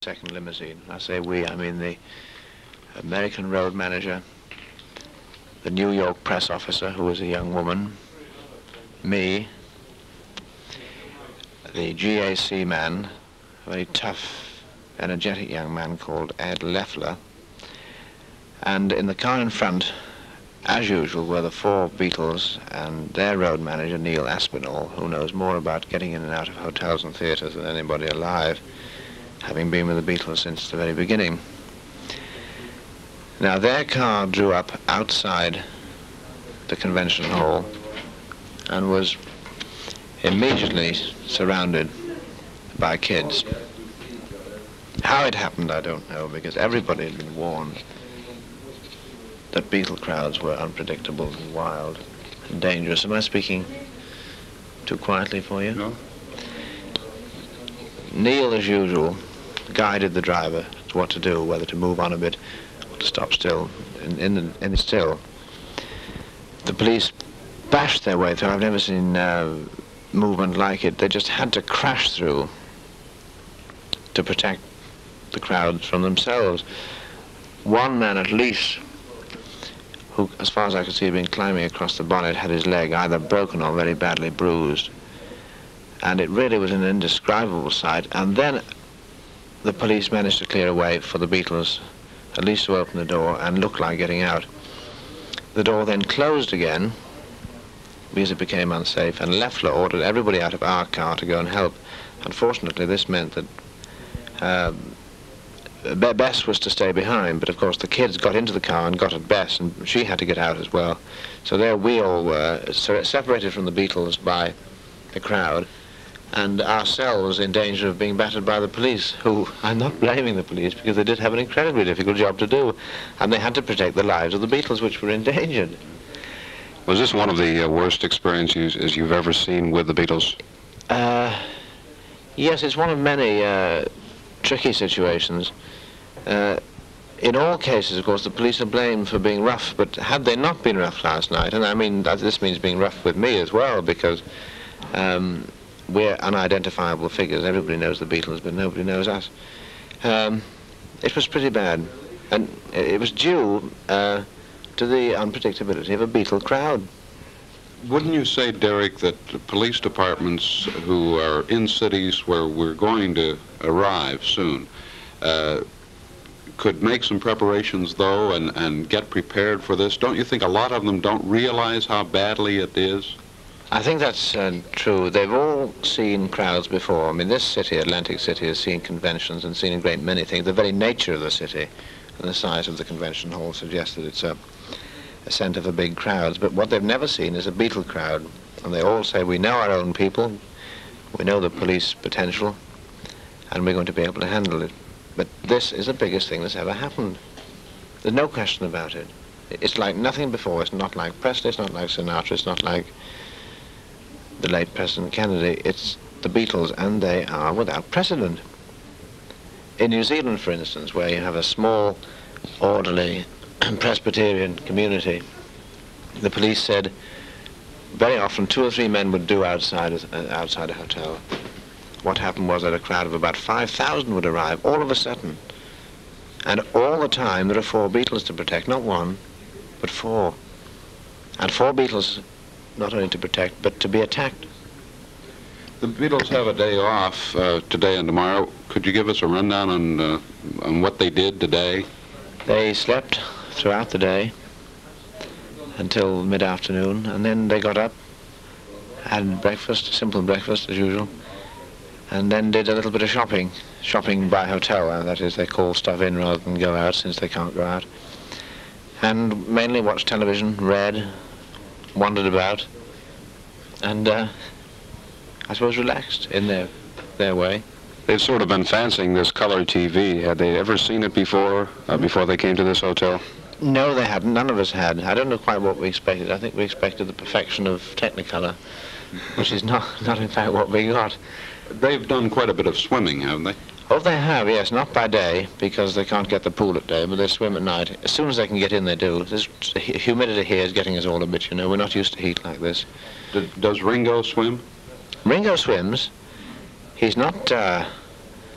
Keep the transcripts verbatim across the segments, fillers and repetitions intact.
second limousine. I say we, I mean the American road manager, the New York press officer, who was a young woman, me, the G A C man, a very tough, energetic young man called Ed Leffler, and in the car in front, as usual, were the four Beatles and their road manager, Neil Aspinall, who knows more about getting in and out of hotels and theatres than anybody alive, having been with the Beatles since the very beginning. Now, their car drew up outside the convention hall and was immediately surrounded by kids. How it happened, I don't know, because everybody had been warned that Beatle crowds were unpredictable and wild and dangerous. Am I speaking too quietly for you? No. Neil, as usual, guided the driver to what to do, whether to move on a bit or to stop still. In, in, the, in the still, the police bashed their way through. I've never seen uh, movement like it. They just had to crash through to protect the crowds from themselves. One man at least, who, as far as I could see, had been climbing across the bonnet, had his leg either broken or very badly bruised. And it really was an indescribable sight. And then the police managed to clear a way for the Beatles, at least to open the door and look like getting out. The door then closed again, because it became unsafe, and Leffler ordered everybody out of our car to go and help. Unfortunately, this meant that um, Bess was to stay behind, but of course the kids got into the car and got at Bess, and she had to get out as well. So there we all were, separated from the Beatles by the crowd, and ourselves in danger of being battered by the police, who, I'm not blaming the police, because they did have an incredibly difficult job to do, and they had to protect the lives of the Beatles, which were endangered. Was this one of the uh, worst experiences you've ever seen with the Beatles? Uh, yes, it's one of many uh, tricky situations. Uh, in all cases, of course, the police are blamed for being rough, but had they not been rough last night, and I mean, this means being rough with me as well, because um, we're unidentifiable figures. Everybody knows the Beatles, but nobody knows us. Um, it was pretty bad, and it was due uh, to the unpredictability of a Beatle crowd. Wouldn't you say, Derek, that the police departments who are in cities where we're going to arrive soon uh, could make some preparations, though, and, and get prepared for this? Don't you think a lot of them don't realize how badly it is? I think that's uh, true. They've all seen crowds before. I mean, this city, Atlantic City, has seen conventions and seen a great many things. The very nature of the city and the size of the convention hall suggests that it's a, a centre for big crowds. But what they've never seen is a Beatle crowd. And they all say, we know our own people, we know the police potential, and we're going to be able to handle it. But this is the biggest thing that's ever happened. There's no question about it. It's like nothing before. It's not like Presley, it's not like Sinatra, it's not like the late President Kennedy. It's the Beatles, and they are without precedent. In New Zealand, for instance, where you have a small, orderly Presbyterian community, the police said very often two or three men would do outside a, uh, outside a hotel. What happened was that a crowd of about five thousand would arrive all of a sudden. And all the time there are four Beatles to protect, not one, but four. And four Beatles not only to protect, but to be attacked. The Beatles have a day off uh, today and tomorrow. Could you give us a rundown on, uh, on what they did today? They slept throughout the day until mid-afternoon, and then they got up, had breakfast, simple breakfast as usual, and then did a little bit of shopping, shopping by hotel, and that is, they call stuff in rather than go out, since they can't go out, and mainly watched television, read, wandered about, and uh, I suppose relaxed in their their way. They've sort of been fancying this color T V. Had they ever seen it before, uh, before they came to this hotel? No, they hadn't. None of us had. I don't know quite what we expected. I think we expected the perfection of Technicolor, which is not, not in fact what we got. They've done quite a bit of swimming, haven't they? Oh, they have, yes. Not by day, because they can't get the pool at day, but they swim at night. As soon as they can get in, they do. This humidity here is getting us all a bit, you know. We're not used to heat like this. D does Ringo swim? Ringo swims. He's not uh,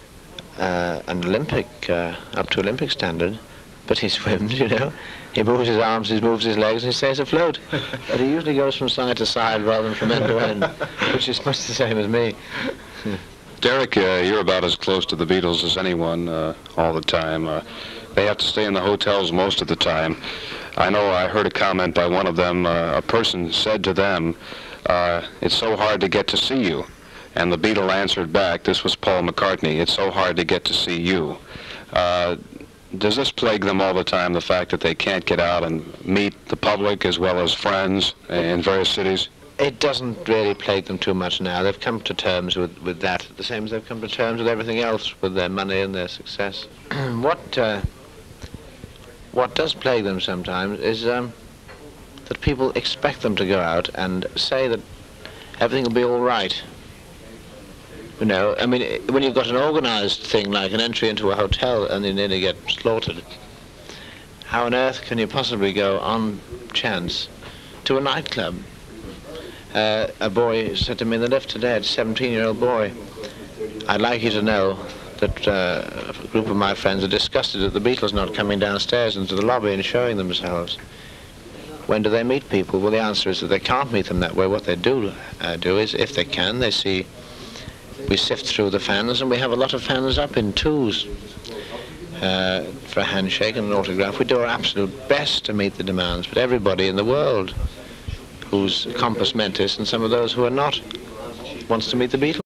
uh, an Olympic, uh, up to Olympic standard, but he swims, you know. He moves his arms, he moves his legs, and he stays afloat. But he usually goes from side to side rather than from end to end, which is much the same as me. Derek, uh, you're about as close to the Beatles as anyone uh, all the time. Uh, they have to stay in the hotels most of the time. I know I heard a comment by one of them. Uh, a person said to them, uh, it's so hard to get to see you. And the Beatle answered back, this was Paul McCartney, it's so hard to get to see you. Uh, does this plague them all the time, the fact that they can't get out and meet the public as well as friends in various cities? It doesn't really plague them too much now. They've come to terms with, with that, the same as they've come to terms with everything else, with their money and their success. what uh, what does plague them sometimes is um, that people expect them to go out and say that everything will be all right. You know, I mean, when you've got an organized thing like an entry into a hotel and you nearly get slaughtered, how on earth can you possibly go on chance to a nightclub? Uh, a boy said to me in the lift today, a seventeen-year-old boy, I'd like you to know that uh, a group of my friends are disgusted at the Beatles not coming downstairs into the lobby and showing themselves. When do they meet people? Well, the answer is that they can't meet them that way. What they do uh, do is, if they can, they see, we sift through the fans, and we have a lot of fans up in twos uh, for a handshake and an autograph. We do our absolute best to meet the demands, but everybody in the world who's compos mentis, and some of those who are not, wants to meet the Beatles.